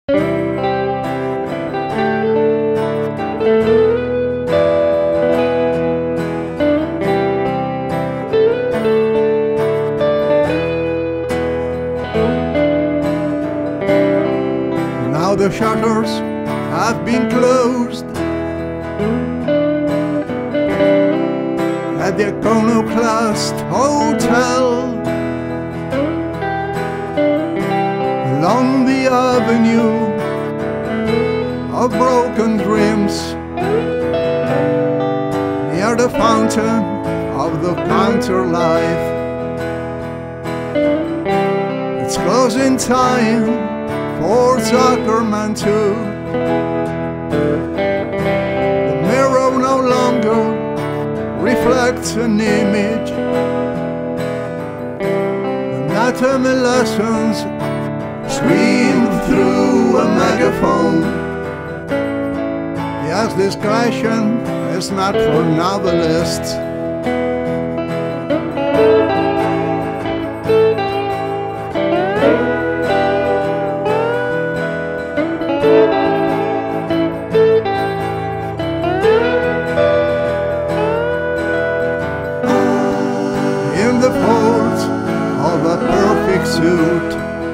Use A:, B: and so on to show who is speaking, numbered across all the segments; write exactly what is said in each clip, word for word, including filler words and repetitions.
A: Now the shutters have been closed at the Iconoclast Hotel. Along the avenue of broken dreams, near the fountain of the counterlife, it's closing time for Zuckerman too. The mirror no longer reflects an image. Anatomy lessons stream through a megaphone. Yes, discretion is not for novelists. In the folds of a perfect suit,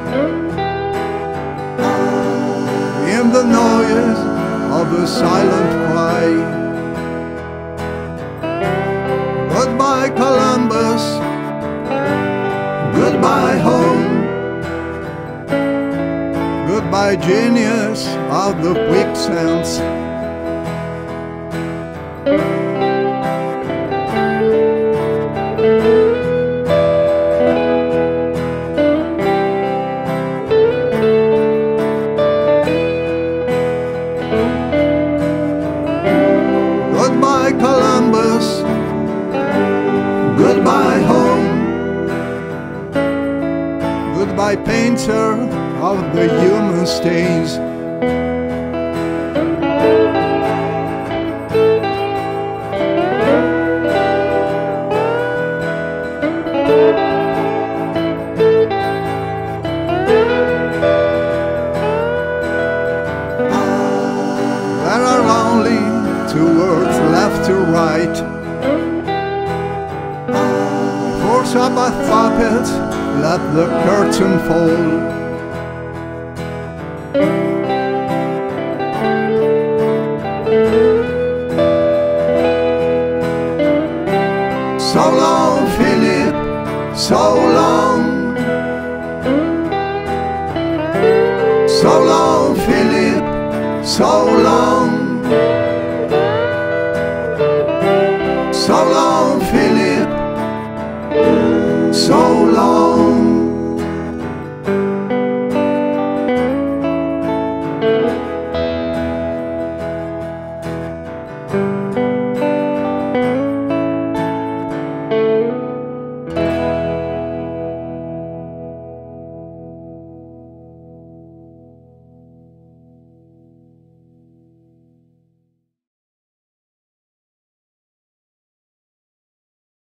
A: in the noise of a silent cry, goodbye Columbus, goodbye home, goodbye genius of the quicksands. Goodbye Columbus, goodbye home, goodbye painter of the human stains. There are only two words left to write. For Sabbath puppet, let the curtain fall. So long, Philip, so long. So long, Philip, so long.